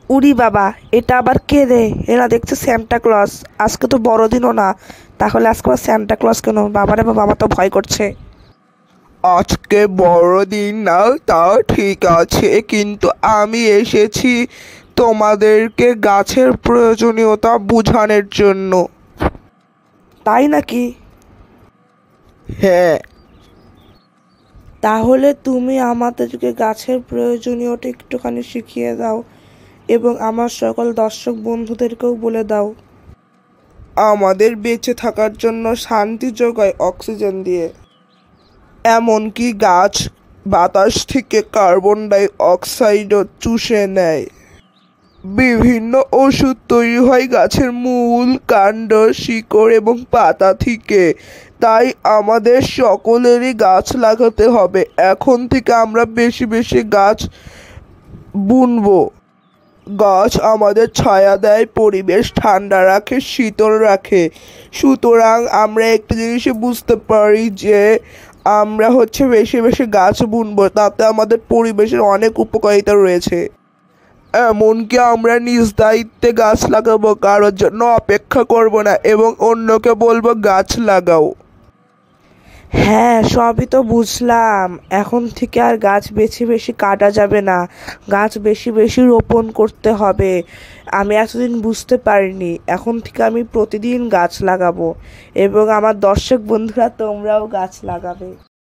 উরি বাবা, এটা আবার কে রে? এরা দেখছে স্যান্টা ক্লজ। আজকে তো বড়দিনও না, তাহলে আজকে আবার স্যান্টা ক্লজ কেন? বাবারে বাবা, আমার তো ভয় করছে। আজকে বড়দিন না, তা ঠিক আছে, কিন্তু আমি এসেছি তোমাদেরকে গাছের প্রয়োজনীয়তা বোঝানোর জন্য। তাই নাকি? হ্যাঁ। তাহলে তুমি আমাদেরকে গাছের প্রয়োজনীয়তা একটুখানি শিখিয়ে দাও, এবং আমার সকল দর্শক বন্ধুদেরকেও বলে দাও। আমাদের বেঁচে থাকার জন্য শান্তি যোগায় অক্সিজেন দিয়ে। এমনকি গাছ বাতাস থেকে কার্বন ডাই অক্সাইডও চুষে নেয়। বিভিন্ন ওষুধ তৈরি হয় গাছের মূল, কাণ্ড, শিকড় এবং পাতা থেকে। তাই আমাদের সকলেরই গাছ লাগাতে হবে। এখন থেকে আমরা বেশি বেশি গাছ বুনবো। গাছ আমাদের ছায়া দেয়, পরিবেশ ঠান্ডা রাখে, শীতল রাখে। সুতরাং আমরা একটা জিনিসই বুঝতে পারি যে আমরা বেশি বেশি গাছ বুনবো, তাতে আমাদের পরিবেশের অনেক উপকারিতা রয়েছে। এমনকি আমরা নিজ দায়িত্বে গাছ লাগাবো, কারোর জন্য অপেক্ষা করব না এবং অন্যকে বলবো গাছ লাগাও। হ্যাঁ, সবই তো বুঝলাম। এখন থেকে আর গাছ বেশি বেশি কাটা যাবে না, গাছ বেশি বেশি রোপণ করতে হবে। আমি এতদিন বুঝতে পারিনি, এখন থেকে আমি প্রতিদিন গাছ লাগাবো, এবং আমার দর্শক বন্ধুরা তোমরাও গাছ লাগাবে।